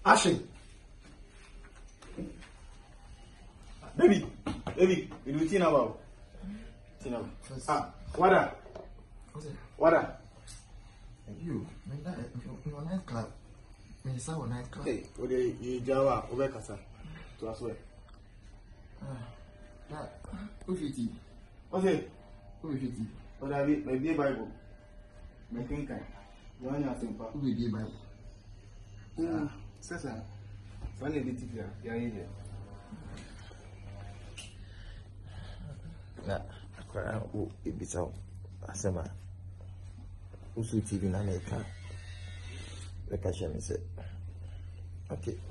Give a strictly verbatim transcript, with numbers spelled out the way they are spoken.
Action. Baby, baby, you do tina about. Tina. Ah, wada. What's it? Wada. You, man, that your nightclub. Me say one nightclub. Hey, o de you Java over kasa. To aswe. Ah, that. Who fit it? What's it? Who fit it? O da bi, my dear Bible. My king kind. You want your simple. Who will be Bible? Hmm. Sasa. One edit here. Ya here. Na akwara o ebisa asema usu T V na na ka. Eka shame say. Okay.